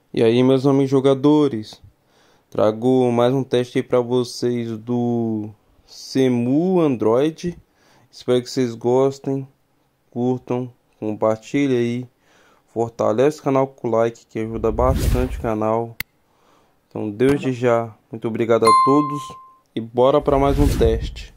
E aí, meus amigos jogadores, trago mais um teste aí para vocês do Cemu Android. Espero que vocês gostem, curtam, compartilhem aí, fortalece o canal com o like, que ajuda bastante o canal. Então, desde já, muito obrigado a todos e bora para mais um teste.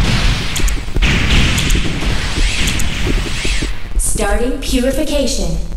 Starting purification.